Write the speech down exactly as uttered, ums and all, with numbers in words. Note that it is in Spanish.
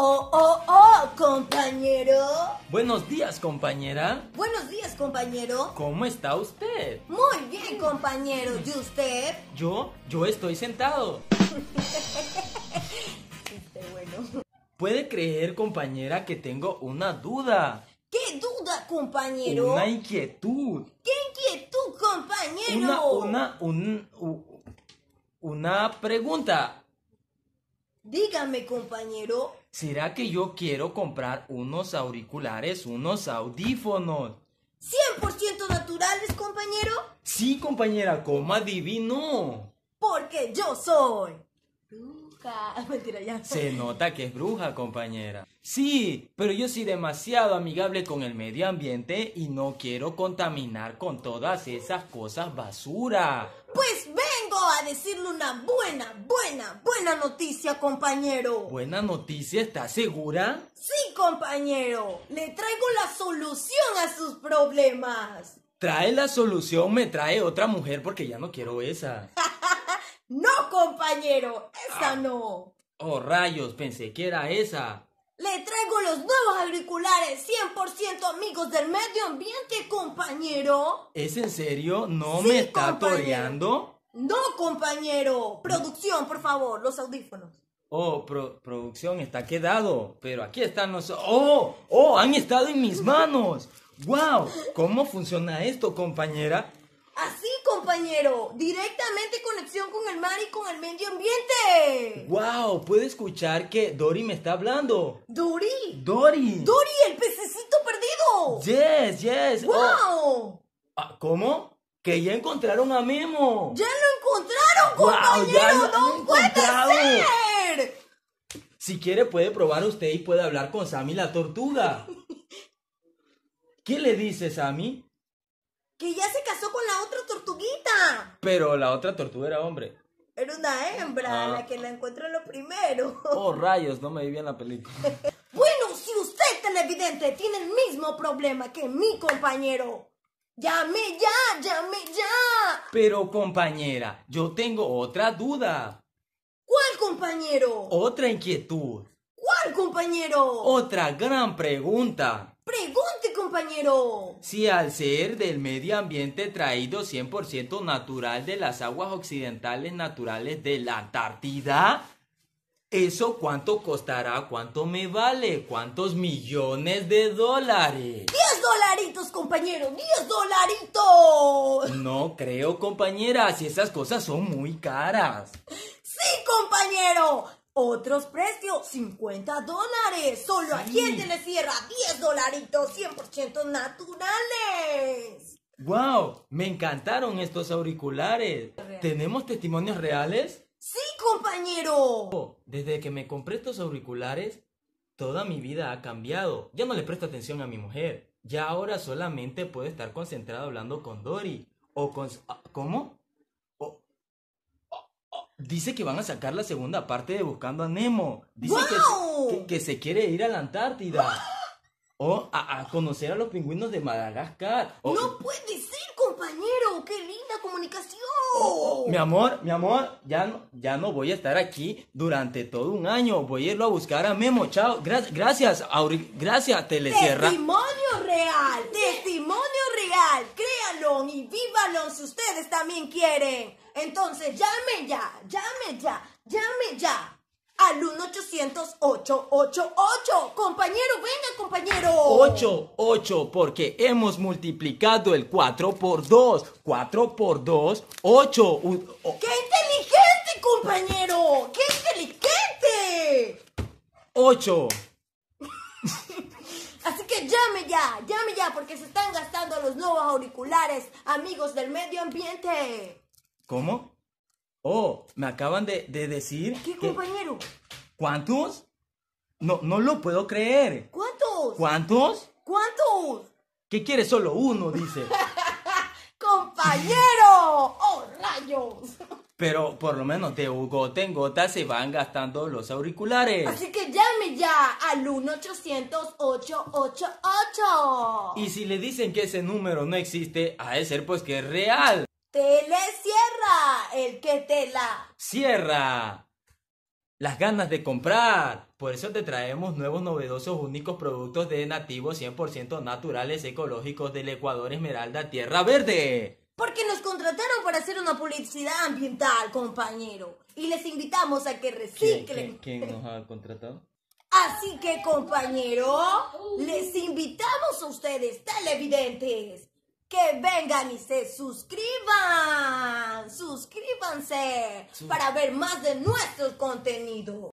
Oh, oh, oh, compañero. Buenos días, compañera. Buenos días, compañero. ¿Cómo está usted? Muy bien, compañero. ¿Y usted? Yo, yo estoy sentado. Chiste bueno. ¿Puede creer, compañera, que tengo una duda? ¿Qué duda, compañero? Una inquietud. ¿Qué inquietud, compañero? Una, una, un, u- una pregunta. Dígame, compañero. ¿Será que yo quiero comprar unos auriculares, unos audífonos? ¿cien por ciento naturales, compañero? Sí, compañera, ¿cómo adivinó? Porque yo soy bruja. Mentira, ya. Se nota que es bruja, compañera. Sí, pero yo soy demasiado amigable con el medio ambiente y no quiero contaminar con todas esas cosas basura. Pues vengo a decirle una buena, buena, buena noticia, compañero. Buena noticia, ¿estás segura? Sí, compañero. Le traigo la solución a sus problemas. Trae la solución, me trae otra mujer porque ya no quiero esa. No, compañero. Esa no. Oh, rayos, pensé que era esa. Le traigo los nuevos auriculares cien por ciento amigos del medio ambiente, compañero. ¿Es en serio? ¿No Sí, me está compañero. toreando? No, compañero. Producción, por favor, los audífonos. Oh, pro- producción, está quedado. Pero aquí están los... ¡Oh! ¡Oh! Han estado en mis manos. ¡Wow! ¿Cómo funciona esto, compañera? Así, compañero. Directamente conexión con el mar y con el medio ambiente. ¡Wow! ¿Puedo escuchar que Dory me está hablando? Dori. ¡Dory! Dori, el pececito perdido. ¡Yes, yes! ¡Wow! Oh. Ah, ¿cómo? Que ya encontraron a Memo. ¡Ya lo encontraron, ¡Guau! compañero! ¡Ya lo han ¡No puede encontrado! ser! Si quiere puede probar usted y puede hablar con Sammy la tortuga. ¿Qué le dice Sammy? Que ya se casó con la otra tortuguita. Pero la otra tortuga era hombre. Era una hembra, Ah. la que la encuentra lo primero. Oh, rayos, no me vi bien la película. Bueno, si usted, televidente, tiene el mismo problema que mi compañero, llame ya, llame ya. Pero compañera, yo tengo otra duda. ¿Cuál compañero? Otra inquietud. ¿Cuál compañero? Otra gran pregunta. Pregunte, compañero. Si al ser del medio ambiente traído cien por ciento natural de las aguas occidentales naturales de la Antártida, ¿eso cuánto costará? ¿Cuánto me vale? ¿Cuántos millones de dólares? Diez dolaritos, compañero, diez dolaritos. No creo, compañera, si esas cosas son muy caras. Sí, compañero. Otros precios, cincuenta dólares. Solo aquí en Telesierra, diez dolaritos, cien por ciento naturales. ¡Wow! Me encantaron estos auriculares. Real. ¿Tenemos testimonios reales? Sí, compañero. Desde que me compré estos auriculares, toda mi vida ha cambiado. Ya no le presto atención a mi mujer. Ya ahora solamente puedo estar concentrado hablando con Dory. O con... ¿Cómo? O- Dice que van a sacar la segunda parte de Buscando a Nemo. Dice que, ¡Guau! se, que, que se quiere ir a la Antártida. O a, a conocer a los pingüinos de Madagascar. O- No puede ser, compañero. ¡Qué linda comunicación! Oh, mi amor, mi amor, ya no, ya no voy a estar aquí durante todo un año. Voy a irlo a buscar a Memo. Chao. Gra- gracias, Auri- gracias, Telesierra. Testimonio real, testimonio real. Créanlo y vívalo si ustedes también quieren. Entonces llame ya, llame ya, llame ya. Al uno ochocientos, ocho ocho ocho. Compañero, venga, compañero. ocho, ocho, porque hemos multiplicado el cuatro por dos. cuatro por dos, ocho. U- o- ¡Qué inteligente, compañero! ¡Qué inteligente! ocho. Así que llame ya, llame ya, porque se están gastando los nuevos auriculares, amigos del medio ambiente. ¿Cómo? Oh, me acaban de, de decir ¿Qué, que... compañero? ¿Cuántos? No, no lo puedo creer. ¿Cuántos? ¿Cuántos? ¿Cuántos? ¿Qué quiere? Solo uno, dice. ¡Compañero! ¡Oh, rayos! Pero por lo menos de gota en gota se van gastando los auriculares. Así que llame ya al uno ochocientos, ocho ocho ocho. Y si le dicen que ese número no existe, ha de ser pues que es real. Telesierra, el que te la... Cierra. Las ganas de comprar. Por eso te traemos nuevos, novedosos, únicos productos de nativos cien por ciento naturales, ecológicos del Ecuador, Esmeralda, Tierra Verde. Porque nos contrataron para hacer una publicidad ambiental, compañero. Y les invitamos a que reciclen. ¿Quién, quién, quién nos ha contratado? Así que, compañero, les invitamos a ustedes, televidentes, que vengan y se suscriban. Suscríbanse para ver más de nuestros contenidos.